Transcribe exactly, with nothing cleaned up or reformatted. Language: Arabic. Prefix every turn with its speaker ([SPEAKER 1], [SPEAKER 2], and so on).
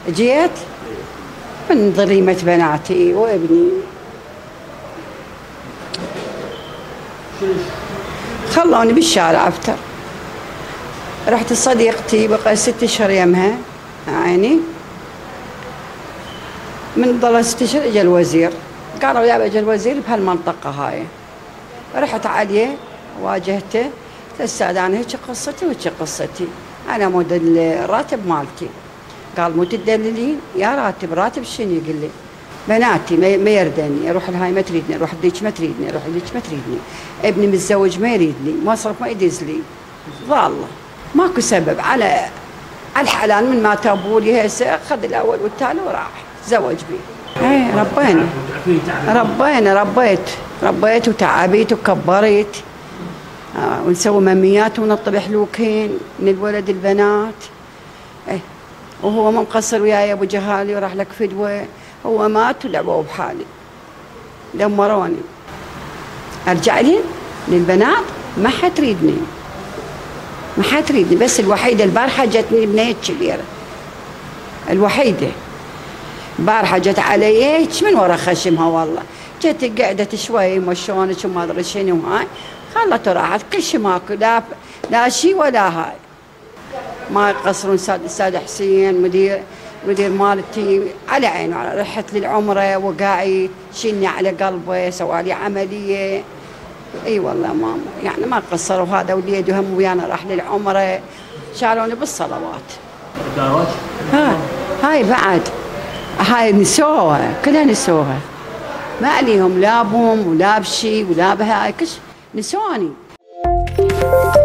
[SPEAKER 1] جيت من ضريمة بناتي وابني، خلوني بالشارع افتر. رحت لصديقتي بقى ست اشهر يمها عيني، من ضل ست اشهر اجى الوزير، قالوا يا اجى الوزير بهالمنطقة هاي. رحت عليه واجهته، قلت استاذ انا هيك قصتي وهيك قصتي، انا مود الراتب مالتي. قال مو تدللين؟ يا راتب راتب شنو؟ يقول لي بناتي ما يردني، اروح لهاي ما تريدني، اروح لذيك ما تريدني، اروح لذيك ما تريدني، ابني متزوج ما يريدني، مصرف ما يدز لي، والله ماكو سبب. على على الحلال من ما تابوا لي هسه اخذ الاول والثاني وراح تزوج بي. اي ربينا ربينا ربيت ربيت وتعبيت وكبرت، آه ونسوي مميات ونطبع حلوكين من الولد البنات. ايه وهو ما مقصر وياي ابو جهالي وراح لك فدوه، هو مات ولعبوا بحالي دمروني. ارجع لي للبنات ما حتريدني ما حتريدني، بس الوحيده البارحه جتني بنيه كبيره، الوحيده البارحه جت علي هيك من ورا خشمها، والله جت قعدت شوي مشونك وما ادري شنو هاي، خلت راحت كل شيء ماكو، لا لا شيء ولا هاي. ما يقصرون استاذ حسين مدير مدير مالتي على عينه، رحت للعمره وقاعد شني على قلبه، سوالي عمليه. اي والله ماما يعني ما قصروا، هذا وليد وهم ويانا راح للعمره، شالوني بالصلوات. ها هاي بعد هاي نسوها كلها نسوها، ما عليهم لا بهم ولا بشي ولا بهاي، كش نسوني.